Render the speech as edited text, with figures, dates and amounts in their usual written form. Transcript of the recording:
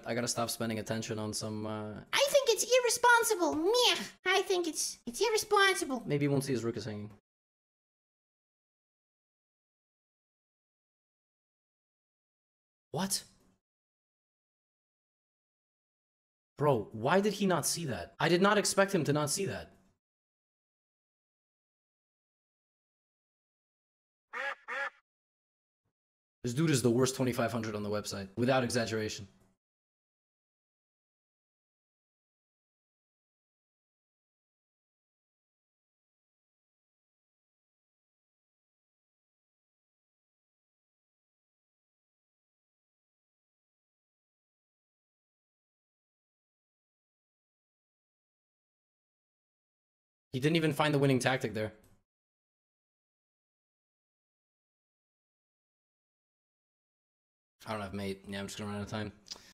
I gotta stop spending attention on some, I think it's irresponsible. Meh. I think it's irresponsible. Maybe he won't see his rook is hanging. What? Bro, why did he not see that? I did not expect him to not see that. This dude is the worst 2500 on the website, without exaggeration. He didn't even find the winning tactic there. I don't have mate. Yeah, I'm just gonna run out of time.